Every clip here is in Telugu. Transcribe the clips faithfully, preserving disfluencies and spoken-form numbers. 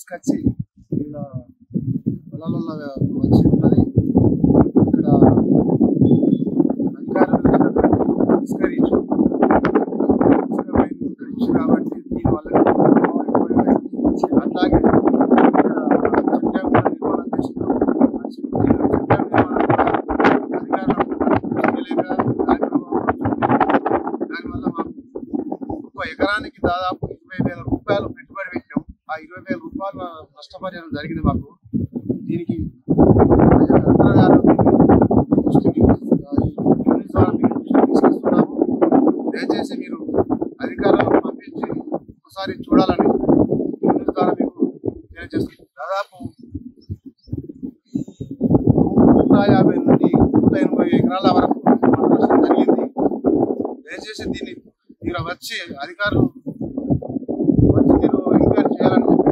తీసుకొచ్చి ఇలా పొలాలలో వచ్చి ఉన్నది. ఇక్కడ అధికారులు తిరస్కరించు తిరస్కరించు కాబట్టి దీనివల్ల అట్లాగే చట్టం నిర్మాణం చేస్తున్నాం. చట్టం నిర్మాణం దానివల్ల మాకు ఒక ఎకరానికి దాదాపు ఇరవై వేల రూపాయలు పెట్టుబడి పెట్టాం. ఆ ఇరవై వేల రూపాయల నష్టపరిహారం జరిగింది మాకు. దీనికి దృష్టికి న్యూస్ ద్వారా మీకు దృష్టికి తీసుకొస్తున్నాము. దయచేసి మీరు అధికారులను పంపించి ఒకసారి చూడాలని న్యూస్ ద్వారా మీకు తెలియజేస్తుంది. దాదాపు నూట యాభై నుండి నూట ఎనభై ఎకరాల వరకు నష్టం జరిగింది. దయచేసి దీన్ని మీరు వచ్చి అధికారులు వచ్చి మీరు ఎంక్వైరీ చేయాలని చెప్పేసి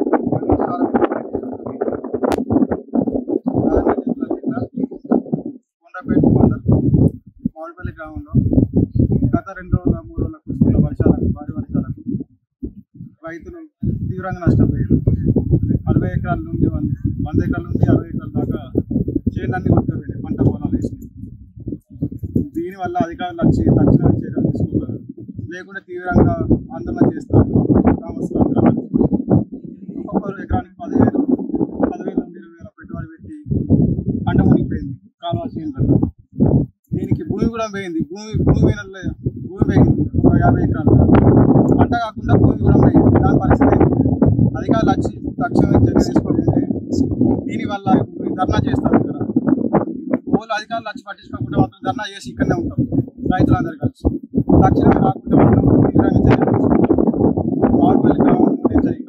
కొండపేట మండలం మామిడిపల్లి గ్రామంలో గత రెండు రోజుల మూడు రోజుల కురుస్తున్న వర్షాలకు భారీ వర్షాలకు రైతులు తీవ్రంగా నష్టపోయారు. అరవై ఎకరాల నుండి వంద వంద ఎకరాల నుండి అరవై ఎకరాల దాకా చేనులన్నీ కొట్టుకుపోయినాయి, పంట పొలాలు వేసినాయి. దీనివల్ల అధికారులు వచ్చి తక్షణ చర్యలు తీసుకోగలరు, లేకుంటే తీవ్రంగా ఆందోళన చేస్తారు. గ్రామస్తులు అందరూ ఒక్కొక్కరు ఎకరానికి పదివేలు పదివేల నుండి ఇరవై వేల పెట్టుబడి పెట్టి పంట మునిగిపోయింది కాలువ చేనులలో. దీనికి భూమి కూడా పోయింది. భూమి భూమి పోయిన భూమి పోయింది ఒక యాభై ఎకరాలు. పంట కాకుండా భూమి కూడా పోయింది. దాని పరిస్థితి అధికారులు వచ్చి తక్షణమే చర్య తీసుకోకపోతే దీనివల్ల ధర్నా చేస్తారు. ఇక్కడ ఓళ్ళు అధికారులు వచ్చి పట్టించుకోకుండా మాత్రం ధర్నా చేసి ఇక్కడనే ఉంటాం రైతులందరూ కలిసి. తక్షణమే రాకుంటే మాత్రం తీవ్రంగా చర్యలు తీసుకుంటాం. మామిడిపల్లి గ్రామం నుండి జరిగింది.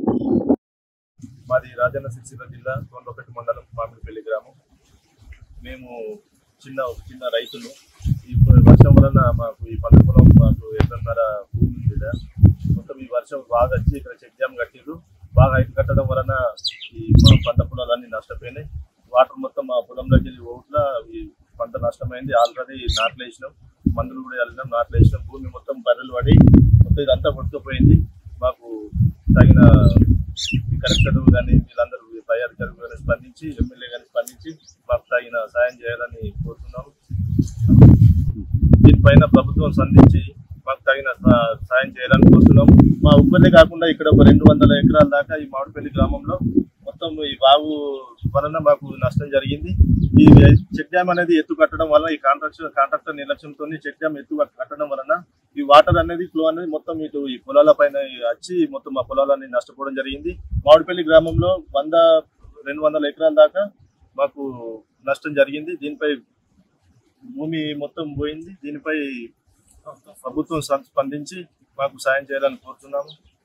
మాది రాజన్న సిరిసిల్ల జిల్లా కొండపేట మండలం మామిడిపల్లి గ్రామం. మేము చిన్న చిన్న రైతులు. ఈ వర్షం వలన మాకు ఈ పంట పొలం మాకు ఎక్కడన్నర భూమి ఉంది. మొత్తం ఈ వర్షం బాగా వచ్చి ఇక్కడ చెక్ డ్యామ్ కట్టిరు. బాగా హైట్ కట్టడం వలన ఈ మా పంట పొలాలన్నీ నష్టపోయినాయి. వాటర్ మొత్తం మా పొలంలోకి వెళ్ళి ఓట్ల ఈ పంట నష్టమైంది. ఆల్రెడీ నాట్లు వేసినాం, మందులు కూడా వెళ్ళినాం, నాట్లు వేసినాం. భూమి మొత్తం బర్రెలు పడి మొత్తం ఇదంతా కొట్టుకుపోయింది. మాకు తగిన కలెక్టర్ కానీ వీళ్ళందరూ పై అధికారులు కానీ స్పందించి, ఎమ్మెల్యే కానీ స్పందించి మాకు తగిన సాయం చేయాలని కోరుతున్నాము. దీనిపైన ప్రభుత్వం స్పందించి మాకు తగిన సాయం చేయాలని కోరుతున్నాము. మా ఉప్పలే కాకుండా ఇక్కడ ఒక రెండు వందల ఎకరాల దాకా ఈ మామిడిపల్లి గ్రామంలో మొత్తం ఈ బావు వలన మాకు నష్టం జరిగింది. ఈ చెక్ డ్యామ్ అనేది ఎత్తు కట్టడం వల్ల ఈ కాంట్రాక్టర్ కాంట్రాక్టర్ నిర్లక్ష్యంతో చెక్ డ్యామ్ ఎత్తు కట్టడం వలన ఈ వాటర్ అనేది ఫ్లో అనేది మొత్తం ఇటు ఈ పొలాల పైన వచ్చి మొత్తం మా పొలాలన్నీ నష్టపోవడం జరిగింది. మామిడిపల్లి గ్రామంలో వంద రెండు వందల ఎకరాల దాకా మాకు నష్టం జరిగింది. దీనిపై భూమి మొత్తం పోయింది. దీనిపై ప్రభుత్వం స్పందించి మాకు సాయం చేయాలని కోరుతున్నాము.